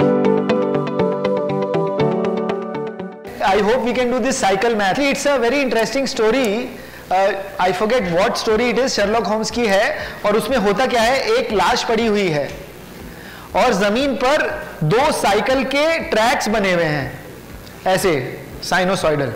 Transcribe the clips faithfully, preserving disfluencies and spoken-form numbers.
I hope we can do this cycle math. It's a very interesting story. Uh, I forget what story it is. Sherlock Holmes की है, और उसमें होता क्या है, एक लाश पड़ी हुई है और जमीन पर दो साइकिल के ट्रैक्स बने हुए हैं, ऐसे साइनोसॉइडल,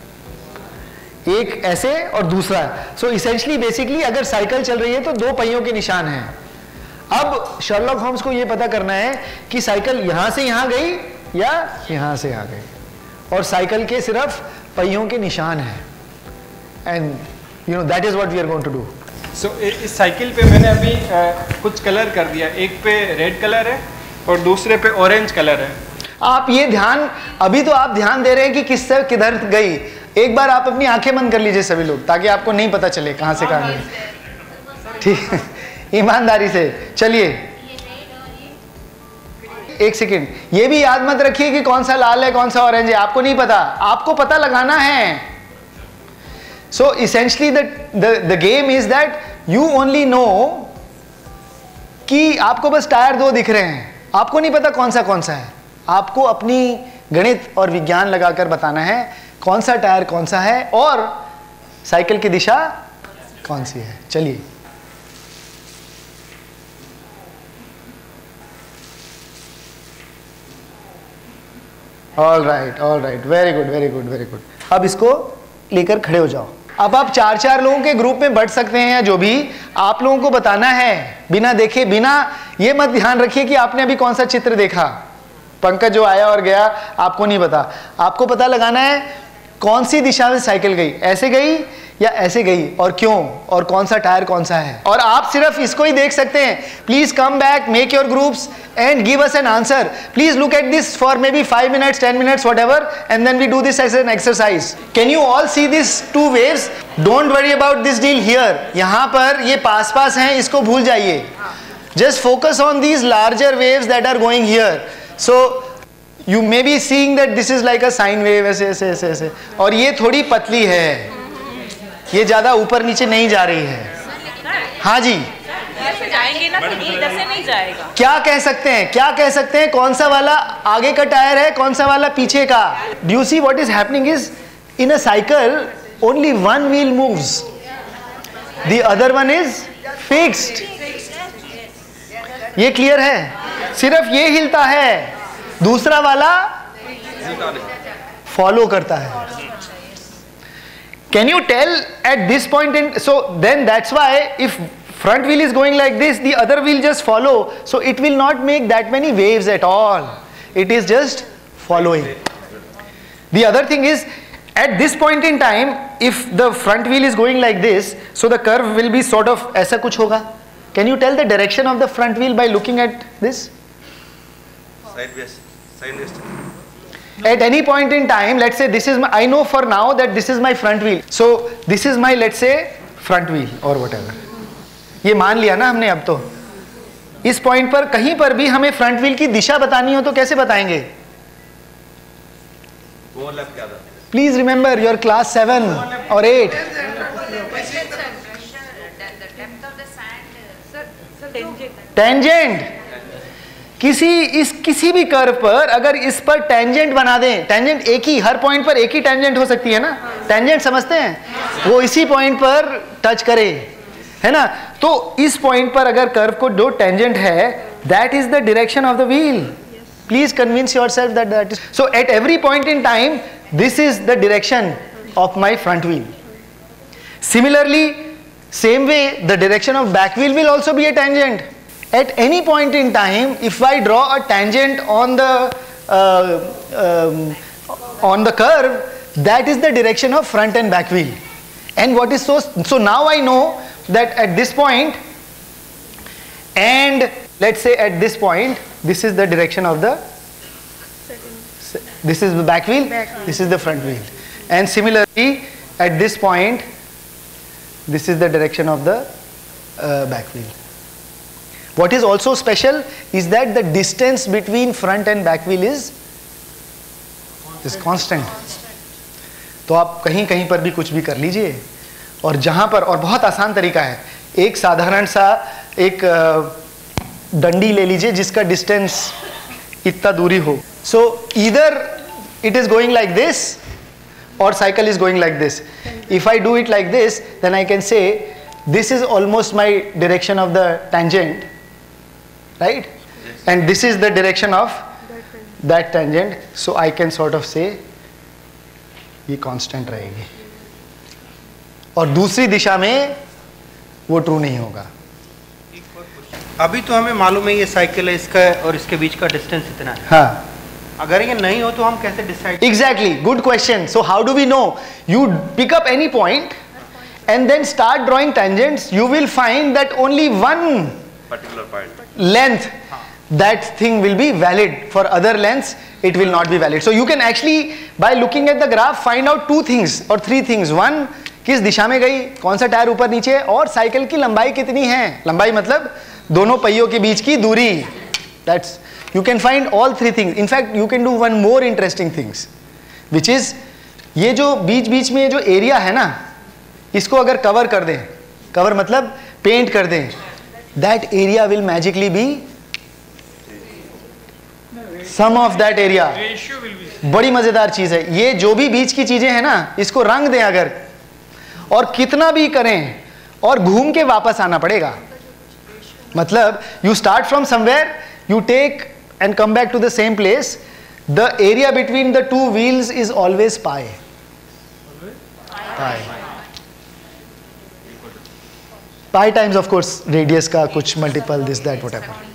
एक ऐसे और दूसरा. सो इसेंशली बेसिकली अगर साइकिल चल रही है तो दो पहियों के निशान हैं. अब शर्लॉक होम्स को यह पता करना है कि साइकिल यहां से यहां गई या यहां से यहां गई, और साइकिल के सिर्फ पहियों के निशान हैं. And you know that is what we are going to do. So इस साइकिल पे मैंने अभी uh, कुछ कलर कर दिया. एक पे रेड कलर है और दूसरे पे ऑरेंज कलर है. आप ये ध्यान, अभी तो आप ध्यान दे रहे हैं कि किससे किधर गई. एक बार आप अपनी आंखें बंद कर लीजिए सभी लोग, ताकि आपको नहीं पता चले कहां से कहां गई. ठीक, ईमानदारी से चलिए. एक सेकेंड, ये भी याद मत रखिए कि कौन सा लाल है कौन सा ऑरेंज है. आपको नहीं पता, आपको पता लगाना है. So essentially the the game is that you only know कि आपको बस टायर दो दिख रहे हैं, आपको नहीं पता कौन सा कौन सा है. आपको अपनी गणित और विज्ञान लगाकर बताना है कौन सा टायर कौन सा है और साइकिल की दिशा कौन सी है. चलिए. All right, all right, very good, very good, very good. अब इसको लेकर खड़े हो जाओ. अब आप चार चार लोगों के ग्रुप में बढ़ सकते हैं, या जो भी आप लोगों को बताना है बिना देखे, बिना ये मत ध्यान रखिए कि आपने अभी कौन सा चित्र देखा. पंकज जो आया और गया आपको नहीं पता. आपको पता लगाना है कौन सी दिशा में साइकिल गई, ऐसे गई या ऐसे गई, और क्यों, और कौन सा टायर कौन सा है. और आप सिर्फ इसको ही देख सकते हैं. Please come back, make your groups and give us an answer. Please look at this for maybe five minutes, ten minutes, whatever, and then we do this as an exercise. Can you all see these two waves? Don't worry about this deal here. यहाँ पर ये पास पास हैं, इसको भूल जाइए. Just focus on these larger waves that are going here. So you may be seeing that this is like a sine wave, ऐसे ऐसे ऐसे ऐसे, और ये थोड़ी पतली है, ये ज़्यादा ऊपर नीचे नहीं जा रही है. हाँ जी, जाएंगे ना, फिर इधर से नहीं जाएगा. क्या कह सकते हैं, क्या कह सकते हैं, कौन सा वाला आगे का टायर है, कौन सा वाला पीछे का. Do you see what is happening is in a cycle only one wheel moves, the other one is fixed. ये क्लियर है, सिर्फ ये हिलता है, दूसरा वाला फॉलो करता है. Can you tell at this point in, so then that's why if front wheel is going like this, the other wheel just follow, so it will not make that many waves at all. It is just following. The other thing is, at this point in time, if the front wheel is going like this, so the curve will be sort of ऐसा कुछ होगा. Can you tell the direction of the front wheel by looking at this? Sideways, sideways. At any point in time, let's say this is my, I know for now that this is my front wheel, so this is my, let's say, front wheel or whatever. ये मान लिया ना हमने. अब तो इस point पर कहीं पर भी हमें फ्रंट व्हील की दिशा बतानी हो तो कैसे बताएंगे? Please remember your class seven और एट. टेंजेंट. किसी इस किसी भी कर्व पर अगर इस पर टेंजेंट बना दें, टेंजेंट एक ही, हर पॉइंट पर एक ही टेंजेंट हो सकती है ना. टेंजेंट समझते हैं, वो इसी पॉइंट पर टच करे, है ना. तो इस पॉइंट पर अगर कर्व को दो टेंजेंट है, that is the direction of the wheel. Please convince yourself that that is so. At every point in time this is the direction of my front wheel. Similarly, same way the direction of back wheel will also be a tangent. At any point in time, if I draw a tangent on the uh, um, on the curve, that is the direction of front and back wheel. And what is so so now I know that at this point, and let's say at this point, this is the direction of the, this is the back wheel, back wheel. This is the front wheel, and similarly at this point, this is the direction of the uh, back wheel. What is also special is that the distance between front and back wheel is is constant. तो आप कहीं कहीं पर भी कुछ भी कर लीजिए, और जहां पर, और बहुत आसान तरीका है, एक साधारण सा एक डंडी ले लीजिए जिसका डिस्टेंस इतना दूरी हो. So either it is going like this or cycle is going like this. If I do it like this, then I can say this is almost my direction of the tangent, right? Yes. And this is the direction of that tangent. So I can sort of say ये constant रहेगी और दूसरी दिशा में वो true नहीं होगा. अभी तो हमें मालूम है ये साइकिल है, इसका और इसके बीच का डिस्टेंस इतना है. हाँ. अगर ये नहीं हो तो हम कैसे decide? Exactly, good question. So how do we know? You pick up any point and then start drawing tangents. You will find that only one particular point length, that thing will be valid. For other lengths, it will not be valid. So you can actually, by looking at the graph, find out two things or three things. One, किस दिशा में गई, कौन सा tyre ऊपर नीचे, और cycle की लंबाई कितनी है. लंबाई मतलब दोनों पहियों के बीच की दूरी. That's, you can find all three things. In fact, you can do one more interesting things, which is ये जो बीच बीच में जो एरिया है ना, इसको अगर कवर कर दें, कवर मतलब पेंट कर दें, that area will magically be sum of that area. बड़ी मजेदार चीज है ये. जो भी बीच की चीजें हैं ना, इसको रंग दें अगर, और कितना भी करें, और घूम के वापस आना पड़ेगा. मतलब you start from somewhere, you take and come back to the same place. The area between the two wheels is always pi. Pi. Pi times of course radius का कुछ multiple, this that whatever.